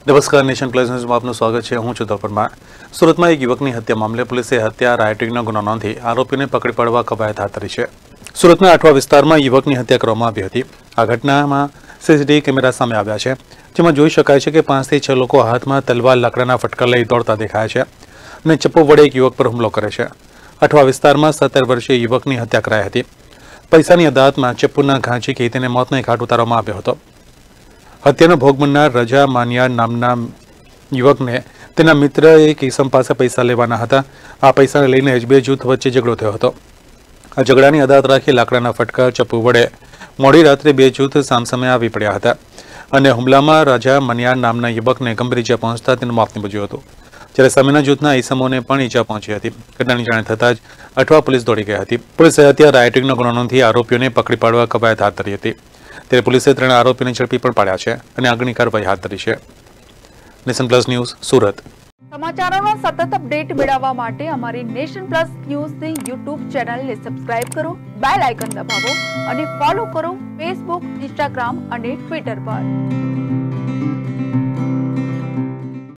नमस्कार, nation plus news में आपનું સ્વાગત છે। હું છું પરમાર। સુરતમાં એક યુવકની હત્યા મામલે પોલીસે હત્યા રાયટિંગનો ગુનો નોંધી આરોપીને પકડી પાડવા કવાયત હાથ ધરી છે। સુરતના આઠવા વિસ્તારમાં યુવકની હત્યા કરવામાં આવી હતી। આ ઘટનામાં સીસીટીવી કેમેરા સામે આવ્યા છે, જેમાં જોઈ શકાય છે કે 5 થી 6 લોકો હાથમાં તલવાર લાકડાના ફટકા લઈ દોડતા દેખાય છે અને ચપ્પુ વડે એક યુવક પર હુમલો કરે છે। આઠવા વિસ્તારમાં 17 વર્ષીય યુવકની હત્યા કરાઈ હતી। પૈસાની અદાવતમાં ચપ્પુના ઘા ઝીકી તેને મોતને ઘાટ ઉતારવામાં આવ્યો હતો। हत्याનો ભોગ બનનાર રજા માનિયા નામના યુવકને તેના મિત્રએ એક ઈસમ પાસે પૈસા લેવાના હતા। આ પૈસાને લઈને જ બે જૂથ વચ્ચે ઝઘડો થયો હતો। આ ઝઘડાની અદાવત રાખી લાકડાના ફટકા ચપ્પુ વડે મોડી રાત્રે બે જૂથ સામસામે આવી પડ્યા હતા અને હુમલામાં રજા માનિયા નામના યુવકને ગંભીર ઈજા પહોંચતા તેનું મોત નીપજ્યું હતું, જ્યારે સામેના જૂથના ઈસમોને પણ ઈજા પહોંચી હતી। ઘટનાની જાણ થતાં જ અઠવા પોલીસ દોડી ગઈ હતી। પોલીસે હત્યા રાયટિંગનો ગુનો નોંધી આરોપીઓને પકડી પાડવા કવાયત હાથ ધરી હતી। ત્યારે પોલીસે 3 આરોપીને ઝડપી પણ પાડ્યા છે અને આગળની કાર્યવાહી હાથ ધરી છે। Nation plus news Surat. સમાચારોનો સતત અપડેટ મેળવવા માટે અમારી નેશન પ્લસ ન્યૂઝની YouTube ચેનલને સબસ્ક્રાઇબ કરો, બેલ આઇકન દબાવો અને ફોલો કરો Facebook, Instagram અને Twitter પર।